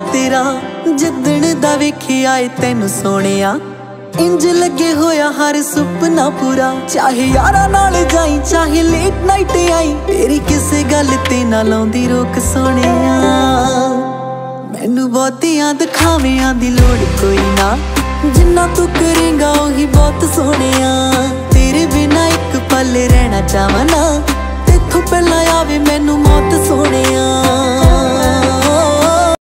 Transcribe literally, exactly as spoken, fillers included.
तेरा जिद्दण दा वेखिया ए तैनू सोहणिया, इंज लगे होया हर सुपना पूरा। चाहे यारा नाल जाई चाहे लेट नाइट आई, तेरी किसे गल ते ना लाउंदी रोक सोहणिया। मैनू बहुतियां दिखावियां दी लोड़ कोई ना, जिन्ना तू करेगा ओही बहुत सोहणिया। तेरे बिना एक पल रहना चाहवां ना